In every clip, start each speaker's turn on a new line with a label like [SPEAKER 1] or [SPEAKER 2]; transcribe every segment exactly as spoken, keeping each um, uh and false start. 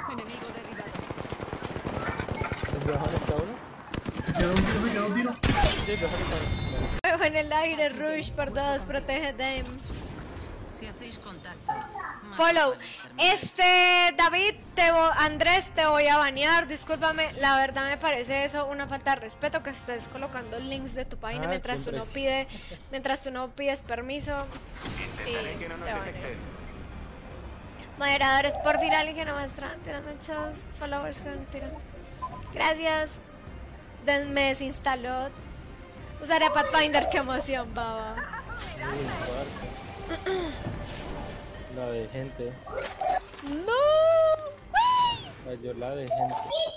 [SPEAKER 1] Enemigo derribado.
[SPEAKER 2] ¿En Johan está uno?
[SPEAKER 3] Me quedó un tiro, me quedó un tiro.
[SPEAKER 2] Sí, Johan está uno.
[SPEAKER 4] Juego en el aire, Rush por dos, protege Dame.
[SPEAKER 1] Si hacéis contacto. más
[SPEAKER 4] Follow.
[SPEAKER 1] vale terminar.
[SPEAKER 4] Este, David, te vo- Andrés, te voy a banear. Discúlpame, la verdad me parece eso una falta de respeto que estés colocando links de tu página
[SPEAKER 2] Ah,
[SPEAKER 4] mientras tú
[SPEAKER 2] siempre
[SPEAKER 4] no
[SPEAKER 2] es.
[SPEAKER 4] pide, mientras tú no pides permiso.
[SPEAKER 5] Intentaré que no nos
[SPEAKER 4] te baneo.
[SPEAKER 5] detecten.
[SPEAKER 4] Moderadores, por fin alguien que no muestra. Tiran muchos followers que no tiran. Gracias. Del me desinstaló. Usaré Pathfinder, qué emoción, baba.
[SPEAKER 2] Uy, parce. La de gente.
[SPEAKER 4] ¡No!
[SPEAKER 2] Cayó la de gente.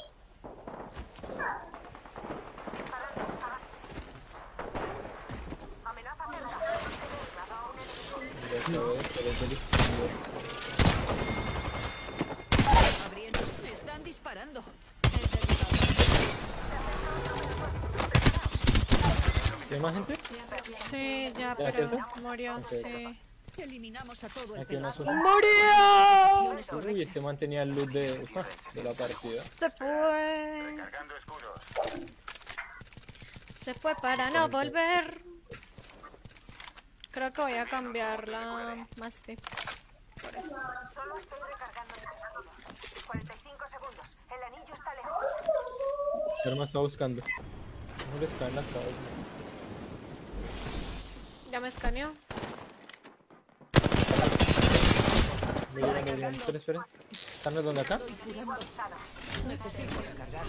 [SPEAKER 2] Ya sabes, se ve delicioso.
[SPEAKER 1] Abriendo. Me están disparando.
[SPEAKER 2] ¿Hay más gente?
[SPEAKER 4] Sí, ya,
[SPEAKER 2] ¿Ya,
[SPEAKER 4] pero
[SPEAKER 2] cierto?
[SPEAKER 4] murió,
[SPEAKER 2] Ok.
[SPEAKER 4] sí.
[SPEAKER 1] Eliminamos a todo el
[SPEAKER 2] Aquí una
[SPEAKER 1] pelado.
[SPEAKER 2] azul.
[SPEAKER 4] ¡Murió!
[SPEAKER 2] Uy, este man tenía luz de, ah, de la partida.
[SPEAKER 4] Se fue.
[SPEAKER 5] Cargando escudos.
[SPEAKER 4] Se fue para no volver. Creo que voy a cambiar la Mastiff.
[SPEAKER 6] Solo estoy recargando mis escudos. cuarenta y cinco segundos. El anillo está lejos.
[SPEAKER 2] Sherma está buscando. No les cae en la cabeza.
[SPEAKER 4] Ya me escaneó.
[SPEAKER 2] Me llegan, me llegan. Esperen, esperen. ¿Están los donde acá?
[SPEAKER 1] Necesito recargar.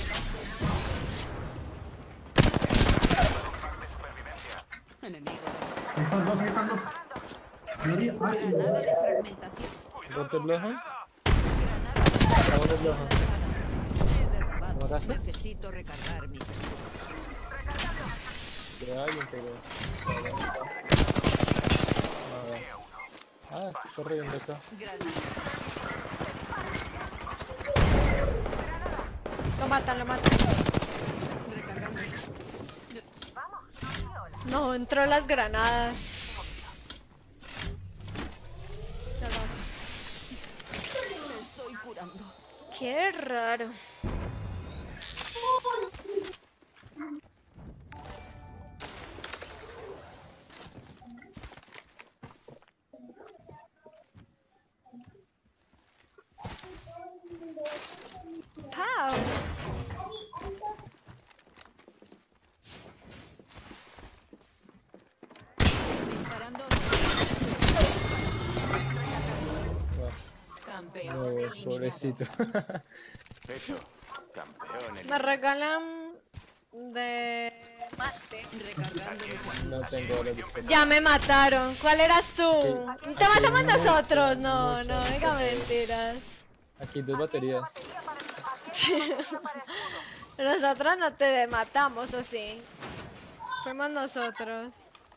[SPEAKER 1] Enemigo
[SPEAKER 3] Ahí están dos, ahí están dos. Gloria, ay,
[SPEAKER 1] Granada de fragmentación.
[SPEAKER 2] ¿Dónde Bloodhound?
[SPEAKER 1] Granada
[SPEAKER 2] Acabo de Bloodhound.
[SPEAKER 1] he derrubado.
[SPEAKER 2] ¿Lo mataste?
[SPEAKER 1] Necesito recargar mis escudos.
[SPEAKER 2] Pero hay un pero... Ah, es que está reviendo acá.
[SPEAKER 1] Granada.
[SPEAKER 4] Lo matan, lo matan.
[SPEAKER 1] Recargando.
[SPEAKER 4] No, entró las granadas. Ya va.
[SPEAKER 1] Me estoy curando.
[SPEAKER 4] Qué raro. Pow.
[SPEAKER 1] Disparando. Campeón.
[SPEAKER 2] No,
[SPEAKER 1] eliminado.
[SPEAKER 2] pobrecito.
[SPEAKER 5] Hecho. Campeón. el-
[SPEAKER 4] Me regalan de Maste.
[SPEAKER 1] Recargando mis escudos.
[SPEAKER 2] No tengo horas de espera.
[SPEAKER 4] Ya me mataron. ¿Cuál eras tú?
[SPEAKER 2] Sí.
[SPEAKER 4] ¿Te
[SPEAKER 2] Aquí
[SPEAKER 4] matamos
[SPEAKER 2] hay muchas,
[SPEAKER 4] nosotros? No, no,
[SPEAKER 2] muchas,
[SPEAKER 4] diga
[SPEAKER 2] muchas.
[SPEAKER 4] mentiras.
[SPEAKER 2] Aquí dos baterías.
[SPEAKER 4] Nosotros no te matamos, ¿o sí? Fuimos nosotros.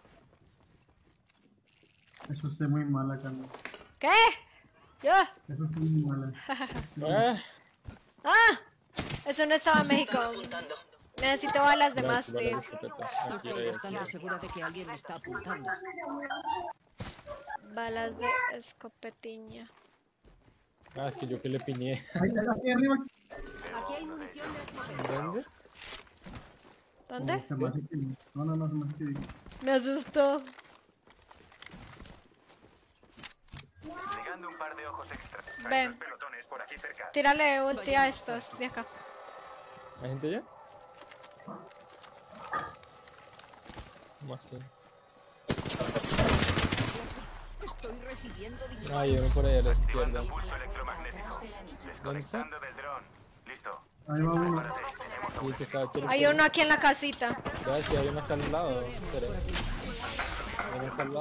[SPEAKER 3] eso está muy mala, Carlos.
[SPEAKER 4] ¿Qué? ¿Yo?
[SPEAKER 3] Eso está muy mala.
[SPEAKER 2] Ah,
[SPEAKER 4] ¡Ah! Eso no estaba en México. Necesito balas de
[SPEAKER 2] vale,
[SPEAKER 4] Mastiff.
[SPEAKER 2] vale, de escopeta. Aquí
[SPEAKER 1] Estoy
[SPEAKER 2] hay, aquí
[SPEAKER 1] bastante
[SPEAKER 2] hay.
[SPEAKER 1] segura de que alguien me está apuntando.
[SPEAKER 4] Balas de escopetiña.
[SPEAKER 2] Ah, es que yo que le piñé.
[SPEAKER 3] Ahí está, aquí arriba.
[SPEAKER 1] Aquí hay munición de escopeta.
[SPEAKER 2] ¿Dónde?
[SPEAKER 4] ¿Dónde?
[SPEAKER 3] Se me hace que... No, no, no, se me hace que...
[SPEAKER 4] Me asustó.
[SPEAKER 5] Llegando un par de ojos extra. Hay
[SPEAKER 4] Ven.
[SPEAKER 5] dos pelotones por aquí cerca.
[SPEAKER 4] Tírale ulti a estos de acá.
[SPEAKER 2] ¿Hay gente ya? Más tiene.
[SPEAKER 1] Estoy recibiendo disparos.
[SPEAKER 2] Hay uno por ahí a la
[SPEAKER 5] Activando
[SPEAKER 2] izquierda.
[SPEAKER 5] pulso electromagnético. Desconectando del dron. Listo.
[SPEAKER 3] Ahí va uno.
[SPEAKER 2] Y que estaba aquí.
[SPEAKER 4] Hay uno aquí en la casita.
[SPEAKER 2] Ya, que hay uno acá al lado. Espera. Hay uno acá al lado.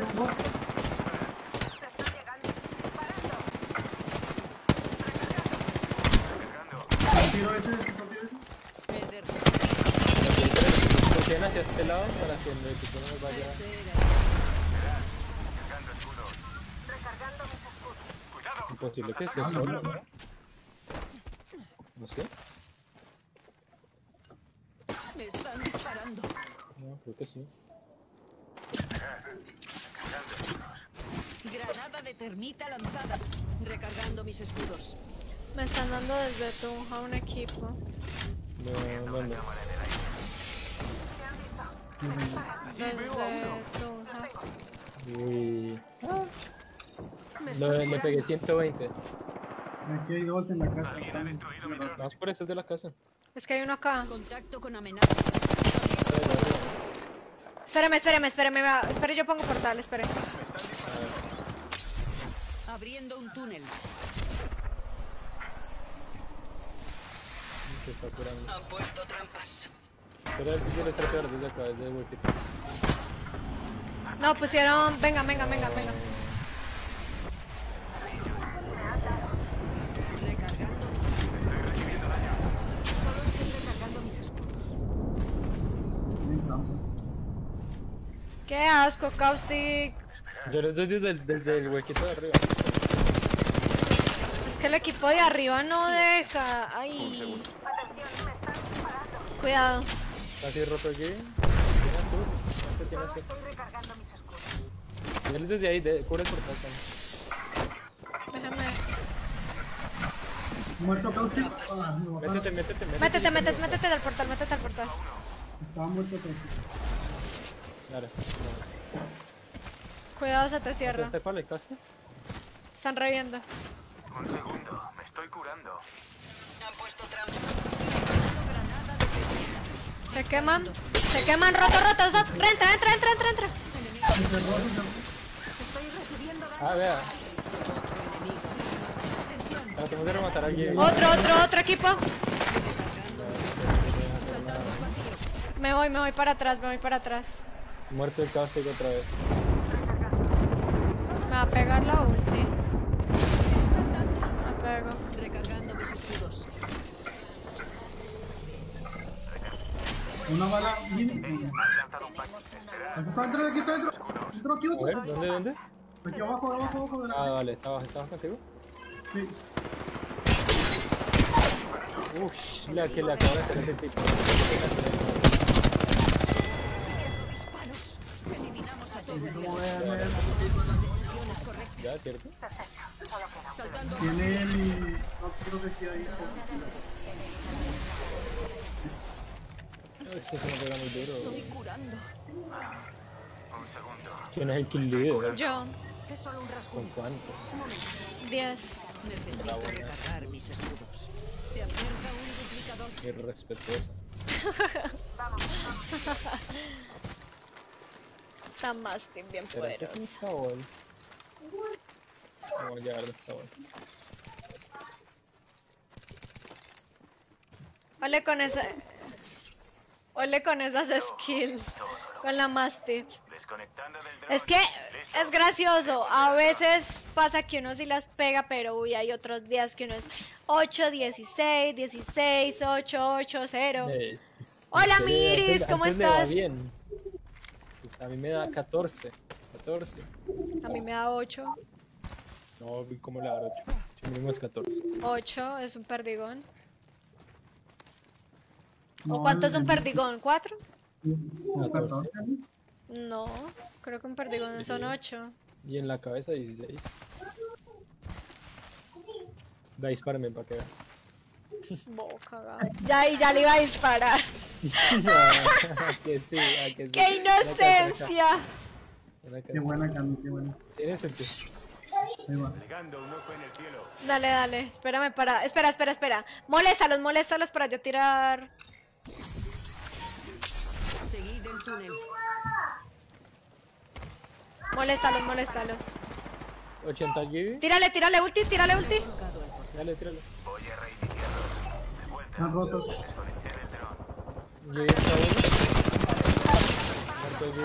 [SPEAKER 3] Tiro ese, ese, tiro ese.
[SPEAKER 1] Me derrubado.
[SPEAKER 2] ¿Por qué hacia este lado para que el equipo no nos vaya?
[SPEAKER 5] Cargando escudos. Cuidado.
[SPEAKER 2] Imposible que esté solo, ¿no? No sé.
[SPEAKER 1] Me están disparando.
[SPEAKER 2] No, creo que sí.
[SPEAKER 1] Granada de termita lanzada. Recargando mis escudos.
[SPEAKER 4] Me están dando desde Tunja un equipo.
[SPEAKER 2] No, no, no.
[SPEAKER 4] Desde Tunja.
[SPEAKER 2] Uy. Lo- le pegué ciento veinte.
[SPEAKER 3] Aquí hay dos en la casa.
[SPEAKER 2] Vamos por eso de la casa.
[SPEAKER 4] Es que hay uno acá.
[SPEAKER 1] Contacto con amenaza.
[SPEAKER 4] Espérame, espérame, espérame. va- Espere, yo pongo portal, espere.
[SPEAKER 1] Abriendo un túnel.
[SPEAKER 2] Se está curando.
[SPEAKER 1] Han puesto trampas.
[SPEAKER 2] Pero a ver si quieres saltar desde acá, desde el huequito.
[SPEAKER 4] No, pusieron. Venga, venga, venga, venga.
[SPEAKER 1] Recargando mis escudos. Solo estoy recargando mis escudos.
[SPEAKER 3] Tienen trampa.
[SPEAKER 4] Qué asco, Caustic.
[SPEAKER 2] Yo les doy desde el, desde el huequito de arriba.
[SPEAKER 4] Es que el equipo de arriba no deja. Ay. Cuidado.
[SPEAKER 2] Casi roto aquí. Tiene azul. Este tiene azul.
[SPEAKER 6] Estoy recargando mis escudos.
[SPEAKER 2] Él desde ahí, de, cubre el portal también.
[SPEAKER 4] Déjame.
[SPEAKER 3] Muerto Caustic. Ah, no,
[SPEAKER 2] Métete, métete, métete.
[SPEAKER 4] Métete, métete, métete al portal, métete al portal.
[SPEAKER 3] estaba muerto Caustic.
[SPEAKER 2] Dale.
[SPEAKER 4] Cuidado, se te cierra.
[SPEAKER 2] ¿Este cuál le casa?
[SPEAKER 4] Están reviendo.
[SPEAKER 5] Un segundo, me estoy curando.
[SPEAKER 1] Han puesto trampas.
[SPEAKER 4] Se queman. Se queman, roto, roto. so- Entra, entra, entra, entra, entra.
[SPEAKER 2] Ah, vea. Tratemos de rematar a alguien.
[SPEAKER 4] Otro, otro, otro equipo. Me voy, me voy para atrás, me voy para atrás.
[SPEAKER 2] Muerto el caustic otra vez.
[SPEAKER 4] Me va a pegar la ulti. Me pego.
[SPEAKER 1] Recargando mis escudos.
[SPEAKER 3] Una bala. Viene.
[SPEAKER 5] Han lanzado un pack. Esperad.
[SPEAKER 3] Aquí está dentro, aquí está dentro. Dentro aquí
[SPEAKER 2] A
[SPEAKER 3] otro.
[SPEAKER 2] ver, ¿dónde, dónde?
[SPEAKER 3] Aquí abajo, abajo, abajo. de la-
[SPEAKER 2] Ah, vale, está abajo, está abajo contigo.
[SPEAKER 3] Sí.
[SPEAKER 2] Uff, la que le acabo de hacer ese tipo.
[SPEAKER 1] Disparos. Eliminamos a todos.
[SPEAKER 3] ¿Cómo voy a ver?
[SPEAKER 2] Ya, ¿cierto?
[SPEAKER 3] Tiene el. No creo que esté ahí.
[SPEAKER 2] Esto se me pega muy duro.
[SPEAKER 1] Estoy curando.
[SPEAKER 5] Un segundo.
[SPEAKER 2] ¿Quién es el kill leader?
[SPEAKER 4] Yo.
[SPEAKER 6] Es solo un rasguño.
[SPEAKER 2] ¿Con cuánto?
[SPEAKER 4] diez.
[SPEAKER 1] Necesito recargar mis escudos. Se acerca un duplicador.
[SPEAKER 2] Irrespetuosa.
[SPEAKER 4] Está más team bien
[SPEAKER 2] ¿Será que es un
[SPEAKER 4] poderoso.
[SPEAKER 2] sabor? Vamos a llegar de sabor.
[SPEAKER 4] Ole con esa. Ole con esas skills. Con la Mastiff.
[SPEAKER 5] Desconectando del drone.
[SPEAKER 4] Es que es gracioso. A veces pasa que uno sí las pega, pero uy, hay otros días que uno es ocho, dieciséis, dieciséis, ocho, ocho, cero.
[SPEAKER 2] Eh,
[SPEAKER 4] Hola,
[SPEAKER 2] sí,
[SPEAKER 4] Miris,
[SPEAKER 2] antes-
[SPEAKER 4] ¿cómo
[SPEAKER 2] antes me va
[SPEAKER 4] estás?
[SPEAKER 2] bien. Pues a mí me da catorce. catorce.
[SPEAKER 4] A mí me da ocho.
[SPEAKER 2] No, vi cómo le da ocho. Si mínimo es catorce.
[SPEAKER 4] ocho es un perdigón.
[SPEAKER 3] No,
[SPEAKER 4] ¿O cuánto es
[SPEAKER 3] el-
[SPEAKER 4] un perdigón? ¿cuatro?
[SPEAKER 2] catorce.
[SPEAKER 4] No, creo que un perdigón son ocho.
[SPEAKER 2] Y en la cabeza dieciséis. Va a dispararme para que vea.
[SPEAKER 4] Boca, ya, y ya le iba a disparar.
[SPEAKER 2] A que sí, a que sí.
[SPEAKER 4] ¡Qué inocencia!
[SPEAKER 2] Ven acá,
[SPEAKER 3] Qué
[SPEAKER 2] ven acá.
[SPEAKER 3] buena, Cami, qué buena.
[SPEAKER 2] ¿Tienes el pie?
[SPEAKER 3] Ahí va.
[SPEAKER 5] Desplegando un ojo en el cielo.
[SPEAKER 4] Dale, dale, espérame para... Espera, espera, espera. Moléstalos, moléstalos para yo tirar...
[SPEAKER 1] Seguid el túnel.
[SPEAKER 4] Moléstalos, moléstalos.
[SPEAKER 2] ochenta G B.
[SPEAKER 4] Tírale, tírale ulti, tírale ulti.
[SPEAKER 2] Dale, tíralo.
[SPEAKER 5] Voy a reiniciarlo. De vuelta.
[SPEAKER 3] Están rotos.
[SPEAKER 5] Desconecté del dron.
[SPEAKER 2] G B está uno. Muerto G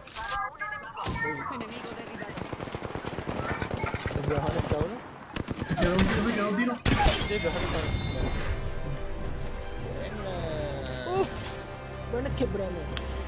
[SPEAKER 2] B.
[SPEAKER 1] Enemigo derribado.
[SPEAKER 2] ¿El Brohan está uno?
[SPEAKER 3] Me quedó un tiro, me quedó un tiro.
[SPEAKER 2] Sí, el Brohan está uno. Buena.
[SPEAKER 4] Uf.
[SPEAKER 2] Buena quebramos.